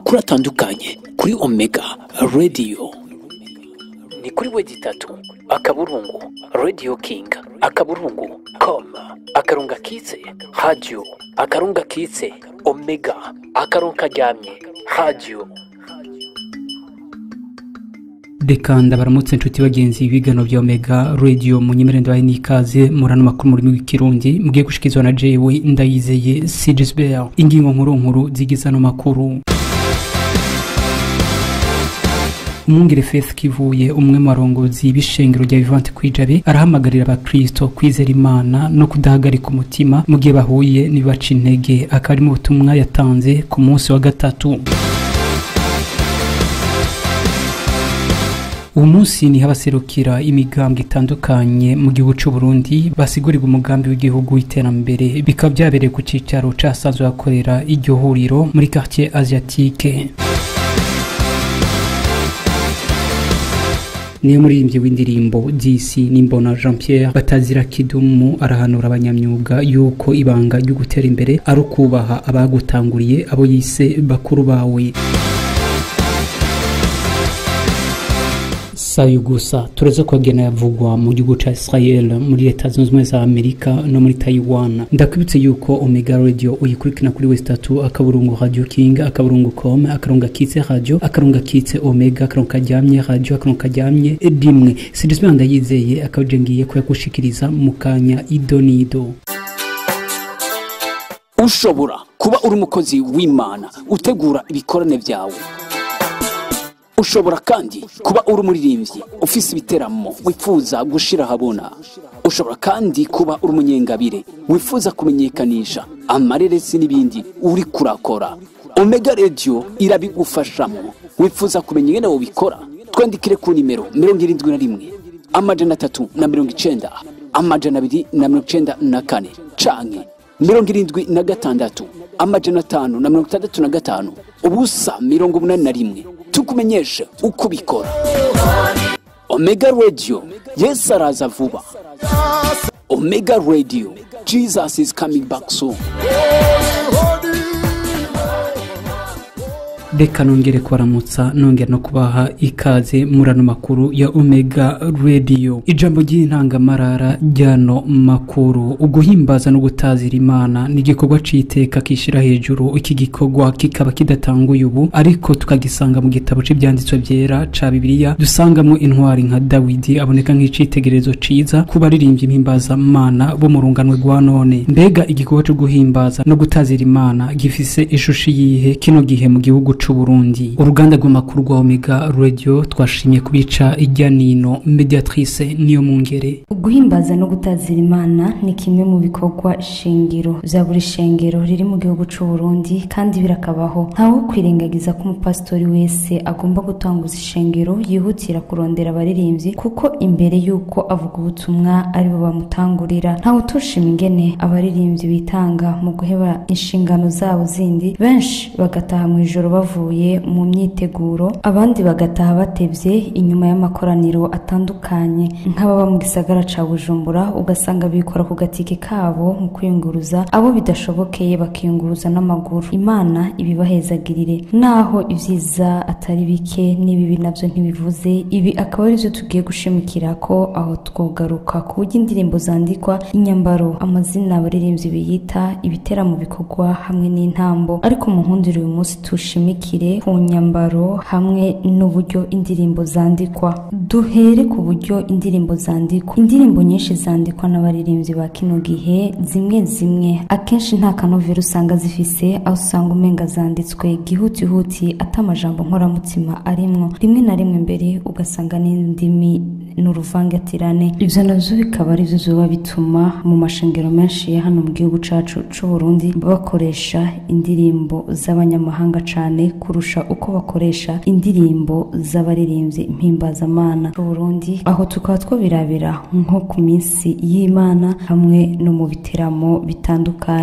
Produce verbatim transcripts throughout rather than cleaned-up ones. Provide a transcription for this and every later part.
amakuru atandukanye kuri Omega Radio. Ni kuri wedi tatu akaburungu Radio King akaburungu com akarunga kitse radio akarunga kitse Omega akarunga jamye radio. Dekanda baramutse nshuti bagenzi ibigano bya Omega Radio mu nyemerendo bayi nikaze murano makuru muri w'ikirundi mugiye gushikizwa na jewe Ndayizeye Sigisbert. Ingingo nkuru nkuru zigizano makuru. Umwungere Faith Kivuye umwe mu barongozi b'ishengero rya Vivante Kwijabe arahamagarira abakristo kwizera Imana no kudahagarika umutima mu gihe bahuye nibaca intege. Akari mu butumwa yatanze ku munsi wa gatatu. Umunsi ni habaserukira imigambwe itandukanye mu gihugu cy'u Burundi basigurirwa umugambi w'igihugu w'iterambere bikaba byabereye ku cicaro casanzwe akorera iryo huriro muri quartier asiatique. Niyo muririmbyi w'indirimbo disi Nimbona Jean Pierre Batazira Kidumu arahanura abanyamyuga yuko ibanga ryo gutera imbere ari kubaha abagutanguriye abo yise bakuru bawe. Sayo gusa tureze kwagena yavugwa mu gihugu ca Israel muri Leta Zunze Ubumwe za Amerika no muri Taiwan. Ndakwibutse yuko Omega Radio uyikurikina kuri West tatu akaburungu Radio King akaburungu com akarunga kitse radio akarunga kitse Omega akarunga jamye radio akarunga jamye dimwe. Sidisme Ndayizeye akajengiye ko yakushikiriza mukanya idonido. Ushobora kuba uri umukozi w'Imana utegura ibikorane byawe. Ushobora kandi kuba uri umuririmbyi ufise ibiteramo wifuza gushira habona. Ushobora kandi kuba uri umunyengabire wifuza kumenyekanisha amareresi n'ibindi uri kurakora. Omega Radio irabigufashamo. Wifuza kumenya ingene ubikora? Twandikire ku nimero mirongo irindwi na rimwe amajana atatu na mirongo icenda amajana abiri na mirongo icenda na kane canke mirongo irindwi na gatandatu amajana atanu na mirongo itandatu na gatanu ubusa mirongo umunani na rimwe. Tukumenyeshe uko bikora. Omega Radio, Yesu araza vuba. Omega Radio, Jesus is coming back soon. Deka nongere kwaramutsa nongere no kubaha ikaze murano makuru ya Omega Radio. Ijambo ry'intangamarara ryano makuru uguhimbaza no gutazira Imana ni gikorwa citeka kishira hejuru. Iki gikorwa kikaba kidatanguye ubu ariko tukagisanga mu gitabo cy'ibyanditswe byera ca Bibiliya. Dusangamo intwari nka Dawidi aboneka nk'icitegerezo ciza kuba aririmbye impimbaza Imana bo mu runganwe rwa none. Mbega igikorwa cyo guhimbaza no gutazira Imana gifise ishusho yihe kino gihe mu gihugu c'u Burundi? Uruganda rw'amakuru rwa Omega Radio twashimye kubica ijya nino mediatrice niyo mungere. Guhimbaza no gutazira Imana ni kimwe mu bikorwa shingiro za buri shengero riri mu gihugu c'u Burundi kandi birakabaho. Ntawo kwirengagiza ko umupastori wese agomba gutanguza ishengero yihutira kurondera abaririmbyi kuko imbere yuko avuga ubutumwa ari bo bamutangurira. Ntawo tushima ingene abaririmbyi bitanga mu guheba inshingano zabo zindi. Benshi bagataha mu ijoro bavuye mu myiteguro, abandi bagataha batevye inyuma y'amakoraniro atandukanye. Nk'ababa mu gisagara ca Bujumbura ugasanga bikora ku gatike kabo mu kwiyunguruza, abo bidashobokeye bakiyunguruza n'amaguru. Imana ibibahezagirire. Naho ivyiza atari bike n'ibibi navyo ntibivuze. Ibi akaba ari byo tugiye gushimikira ko aho twogaruka ku buryo indirimbo zandikwa, inyambaro, amazina abaririmbyi biyita, ibitera mu bikorwa hamwe n'intambo. Ariko mu nkundiro uyu munsi tushimikire ku nyambaro hamwe n'uburyo indirimbo zandikwa. Duhere ku buryo indirimbo zandikwa. Indirimbo nyinshi zandikwa n'abaririmbyi ba kino gihe, zimwe zimwe akenshi nta kanovera usanga zifise, aho usanga umenga zanditswe gihutihuti atamajambo nkoramutima arimwo. Rimwe na rimwe mbere ugasanga n'indimi n'uruvangatirane. Ivyo navyo bikaba ari byo biba bituma mu mashengero menshi ya hano mu gihugu cacu c'u Burundi bakoresha indirimbo z'abanyamahanga cane kurusha uko bakoresha indirimbo z'abaririmbyi mpimbazamana c'u Burundi. Aho tukaba twobirabira nko ku minsi y'Imana hamwe no mu biteramo bitandukanye.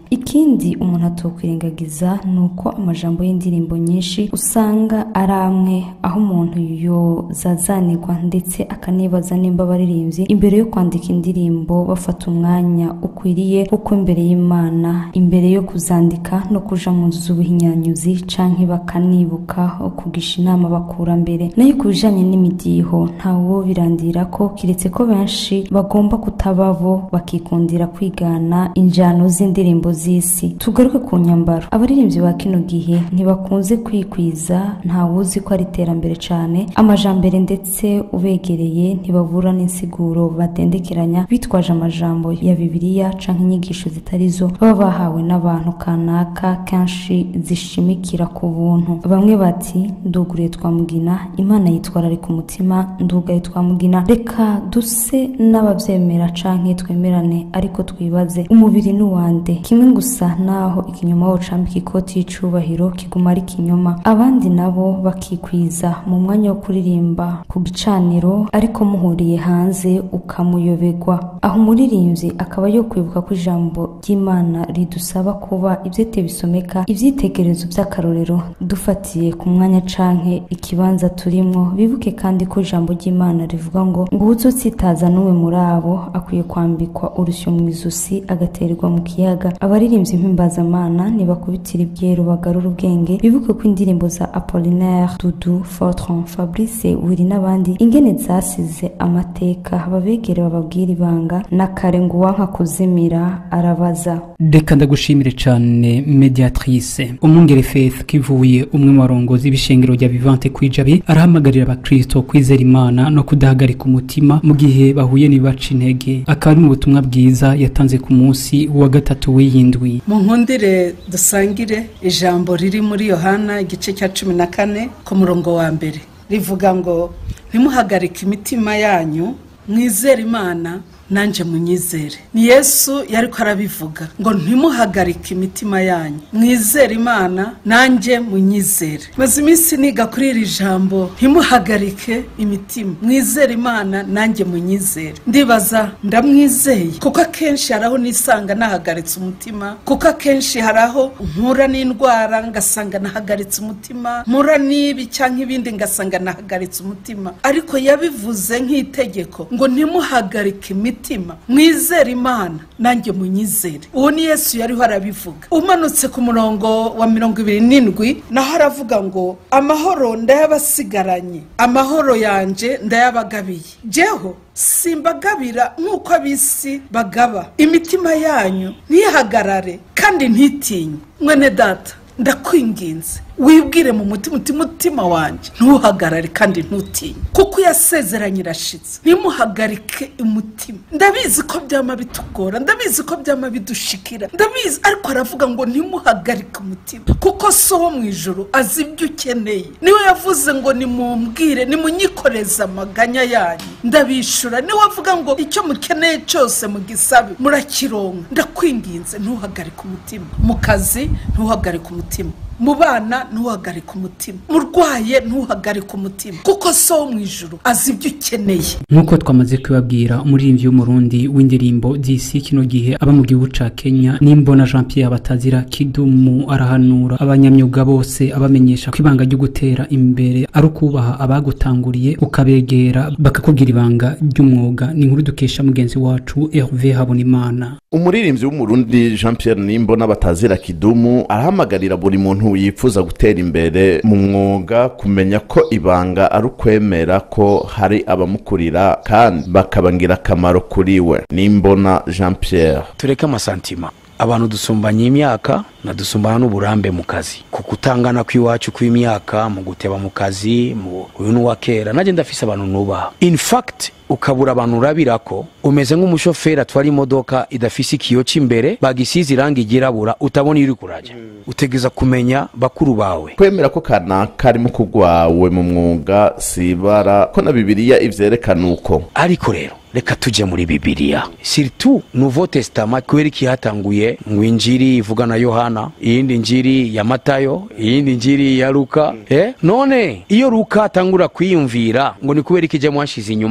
ikindi umuntu atokwirengagiza nuko amajambo y'indirimbo nyinshi usanga ari amwe aho umuntu yozazanirwa ndetse akanibaza nimba abaririmbyi imbere yo kwandika indirimbo bafata umwanya ukwiriye uko imbere y'Imana imbere yo kuzandika no kuja mu nzu z'ubuhinyanyuzi canke bakanibuka kugisha inama bakura mbere nayo kubijanye n'imidiho ntawo birandira ko kiretse ko benshi bagomba kutababo bakikundira kwigana injano z'indirimbo z'isi. Tugaruke ku nyambaro, abaririmbyi ba kino gihe ntibakunze kwikwiza, ntawuzi ko ari iterambere cane, amajambere ndetse ubegereye ntibabura n'insiguro batendekeranya bitwaje amajambo ya Bibiliya canke inyigisho zitarizo baba bahawe n'abantu kanaka kenshi zishimikira ku buntu. Bamwe bati nduguriye twamugina, Imana yitwarari ku mutima, ndugaye twamugina, reka duse n'abavyemera canke twemerane ariko twibaze umubiri n'uwande kimwe gusa naho ikinyoma wo cambika ikoti y'icubahiro kiguma ari kinyoma. Abandi nabo bakikwiza mu mwanya wo kuririmba ku gicaniro ariko muhuriye hanze ukamuyobegwa. Aho umuririmbyi akaba yo kwibuka ko ijambo ry'Imana ridusaba kuba ivyete bisomeka ivyitegerezo by'akarorero dufatiye ku mwanya canke ikibanza turimwo. Bibuke kandi ko ijambo ry'Imana rivuga ngo ngo uzotsitaza n'umwe muri abo akwiye kwambikwa urusyo mu izosi agaterwa mu kiyaga. Abaririmbyi imp'imbazamana nibakubitira ibyero bagarura ubwenge. Bibuke ko indirimbo za Apollinaire, Dudu, Fortran, Fabrice Wiri n'abandi ingene zasize amateka babegere bababwira ibanga na kare ngo wanka kuzimira arabaza. Reka ndagushimire cyane mediatrice Umwungere Faith Kivuye, umwe mu barongozi b'ishengero rya Vivante Kwijabe, arahamagarira abakristo kwizera Imana no kudahagarika umutima mu gihe bahuye n'ibaca intege. Akaba mu butumwa bwiza yatanze ku munsi wa gatatu w'iyindwi. Mu nkundire dusangire ijambo riri muri Yohana igice cya cumi na kane ku murongo wa mbere, rivuga ngo ntimuhagarike imitima yanyu, mwizere Imana nanje munyizere. Ni Yesu yariko arabivuga ngo ntimuhagarike imitima yanyu, mwizere Imana nanje munyizere. Maze iminsi niga kuri iri jambo ntimuhagarike imitima, mwizere Imana nanje munyizere. Ndibaza ndamwizeye kuko akenshi haraho nisanga nahagaritse umutima, kuko akenshi haraho mpura n'indwara ngasanga nahagaritse umutima, mpura n'ibi cyangwa ibindi ngasanga nahagaritse umutima, ariko yabivuze nk'itegeko ngo ntimuhagarike imitima, mwizere Imana nanjye munyizere. Uwo ni Yesu yariho arabivuga. Umanutse ku murongo wa mirongo ibiri n'indwi naho aravuga ngo amahoro ndayabasigaranye, amahoro yanje ndayabagabiye, jeho simbagabira nk'uko abisi bagaba. Imitima yanyu ntihagarare kandi ntitinye. Mwene data ndakwinginze wibwire mu mutima uti mutima wanje ntuhagarare kandi ntutinye, kuko yasezeranye irashitse. Ntimuhagarike umutima. Ndabizi ko byama bitugora, ndabizi ko byama bidushikira, ndabizi, ariko aravuga ngo ntimuhagarike umutima kuko so wo mwijuru azi ibyo ukeneye. Niwe yavuze ngo nimumbwire, nimunyikoreza amaganya yanyu ndabishura. Niwe avuga ngo icyo mukeneye cyose mugisabe murakironka. Ndakwinginze ntuhagarike umutima, mu kazi ntuhagarike umutima, mu bana ntuhagarike umutima, murwaye ntuhagarike umutima kuko so wo mwijuru azi ibyo ukeneye. Nkuko twamaze kwibabwira, umuririmbyi w'umurundi w'indirimbo disi kino gihe aba mu gihugu ca Kenya Nimbona Jean Pierre Batazira Kidumu arahanura abanyamyuga bose abamenyesha ko ibanga ryo gutera imbere ari ukubaha abagutanguriye ukabegera bakakubwira ibanga ry'umwuga. Ni inkuru dukesha mugenzi wacu Hervé Habonimana. Umuririmbyi w'umurundi Jean Pierre Nimbona Batazira Kidumu arahamagarira buri muntu yifuza gutera imbere mu mwuga kumenya ko ibanga ari ukwemera ko hari abamukurira kandi bakabangira akamaro kuri we. Nimbona Jean Pierre: tureke amasantima, abantu dusumbanye imyaka na dusumbana n'uburambe mu kazi, kuko utangana kw'iwacu kw'imyaka mu guteba mu kazi, mu uyu n'uwa kera naje ndafise abantu nubaha. In fact ukabura abantu urabirako umeze nk'umushoferi atwara imodoka idafise ikiyo cy'imbere bagisize irangi girabura utabona iri kuraje. Utegeza kumenya bakuru bawe. Kwemera ko kana karimo kugwawe mu mwuga sibara ko na Bibiliya ivyerekana uko. Ariko rero reka tuje muri Bibiliya, surtout Nouveau Testament, kweri kihatanguye mu Injiri ivuga na Yohana, iyindi Injiri ya Matayo, iyindi Injiri ya Luka. Eh none iyo Luka atangura kwiyumvira ngo ni kubera ikije mwashize inyuma kandi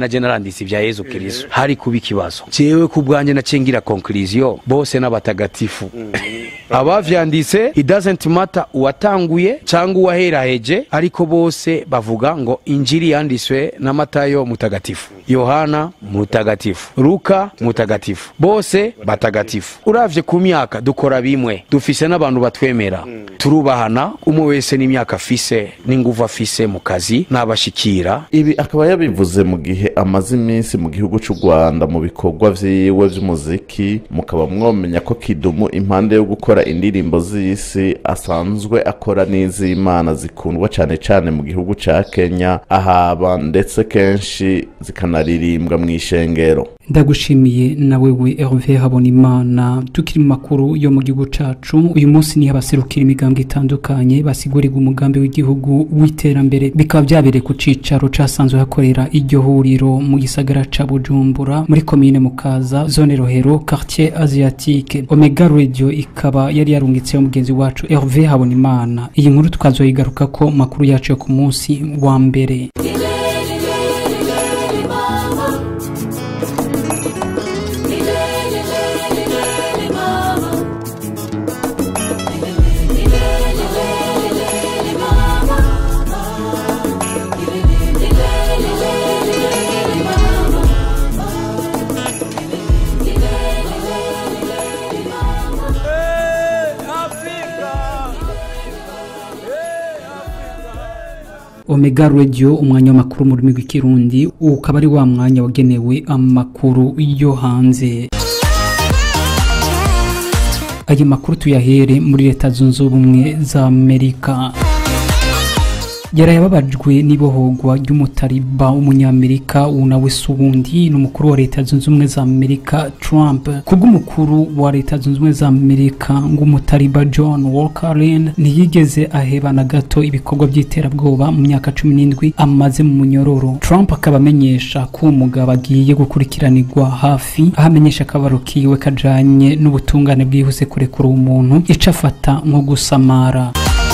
na generandisi vya Yesu Kristo hari kuba ikibazo. Jewe ku bwanje nacengira conclusion bose n'abatagatifu abavyanditse it doesn't matter uwatanguye cyangwa uwaheraheje, ariko bose bavuga ngo injiri yandiswe na Matayo mutagatifu, Yohana mutagatifu, Luka mutagatifu, bose batagatifu. Uravye ku myaka dukora bimwe, dufise n'abantu batwemera, turubahana, umwe wese n'imyaka afise n'inguvu afise mu kazi n'abashikira. Ibi akaba yabivuze mu gihe amaze iminsi mu gihugu cy'u Rwanda mu bikorwa vyiwe vy'umuziki. Mukaba mwomenya ko Kidumu impande yo gukora indirimbo z'isi asanzwe akora n'iz'Imana zikundwa cyane cyane mu gihugu ca Kenya, ahaba ndetse kenshi zikanaririmbwa mu ishengero. Ndagushimiye na wewe Hervé Habonimana. Tukiri mu makuru yo mu gihugu cacu, uyu munsi ni abaserukira imigambwe itandukanye basigurirwa umugambi w'igihugu w'iterambere, bikaba byabereye ku cicaro casanzwe hakorera iryo huriro mu gisagara ca Bujumbura muri commune Mukaza, zone Rohero, quartier asiatique. Omega Radio ikaba yari yarungitse umugenzi wacu Hervé Habonimana. Iyi nkuru tukazoyigaruka ko makuru yacu yo ku munsi wa mbere. Omega Radio, umwanya w'amakuru mu rurimi rw'ikirundi, ukaba ari wa mwanya wagenewe amakuru yo hanze. Ayo makuru tuyahere muri Leta Zunze Ubumwe za Amerika. Yarayababajwe n'ibohogwa ry'umutariba w'umunyamerika unawe subundi n'umukuru wa Leta Zunze Ubumwe za Amerika Trump. Kubw'umukuru wa Leta Zunze Ubumwe za Amerika ngo umutariba John Walker ntiyigeze aheba na gato ibikorwa by'iterabwoba mu myaka cumi n'indwi amaze mu munyororo. Trump akaba amenyesha ko umugabo agiye gukurikiranirwa hafi, ahamenyesha akabaro kiwe kajanye n'ubutungane bwihuse kurekura umuntu ico afata nko gusamara.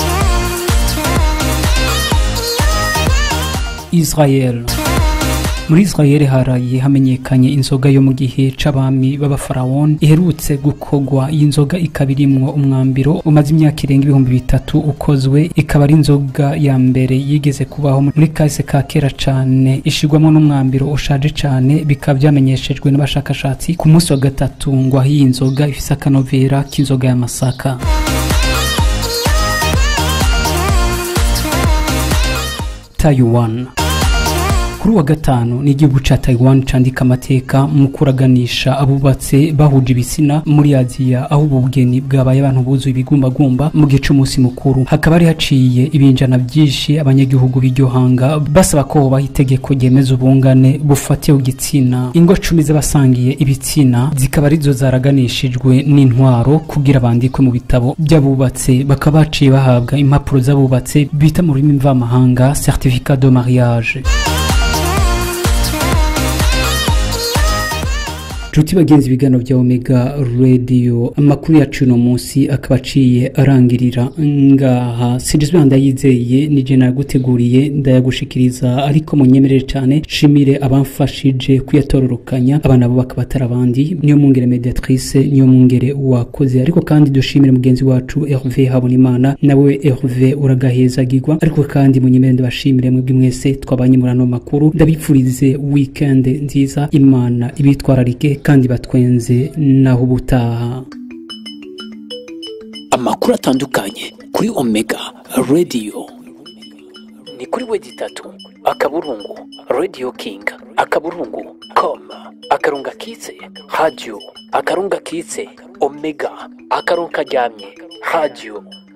Israel. Muri Israel haraye hamenyekanye inzoga yo mu gihe c'abami b'abafarawon iherutse gukogwa. Inzoga ikabirimwo umwambiro umaze imyaka irenga ibihumbi bitatu ukozwe, ikaba ari inzoga ya mbere yigeze kubaho muri kahise ka kera cane, ishigwamo n'umwambiro ushaje cane. Bikaba byamenyeshejwe n'abashakashatsi ku munsi wa gatatu ngo aho iyi nzoga ifise akanovera k'inzoga ya masaka. Taiwan. Kuri wa gatanu ni igihugu ca Taiwan candika amateka mu kuraganisha abubatse bahuje ibitsina muri Aziya, aho ubugeni bwabaye abantu buzuye ibigumbagumba mu gihe c'umunsi mukuru. Hakaba ari haciye ibinjana byinshi abanyagihugu b'iryo hanga basaba ko baha itegeko ryemeza ubungane bufatiye igitsina. Ingo cumi z'abasangiye ibitsina zikaba arizo zaraganishijwe n'intwaro kugira bandikwe mu bitabo by'abubatse, bakaba baciye bahabwa impapuro z'abubatse bita mu rurimi mvamahanga certificat de mariage. Juti bagenzi bigano vya Omega Radio, amakuru yacu no munsi akabaciye arangirira ngaha. Sindizwe ndayizeye ni je naguteguriye ndayagushikiriza, ariko munyemerere cyane shimire abamfashije kuyatororokanya, abana bo bakabatara abandi. Niyo mungere mediatrice, niyo mungere wakoze, ariko kandi dushimire mugenzi wacu Hervé Habonimana, nawe Hervé uragahezagirwa. Ariko kandi munyemerere ndabashimire mwebwe mwese twabanye murano makuru. Ndabipfurize weekend nziza, Imana ibitwararike kandi batwenze naho ubutaha. Amakuru atandukanye kuri Omega Radio ni kuri wedi tatu akaburungu Radio King akaburungu com akarunga kitse radio akarunga kitse Omega akarunga jamye radio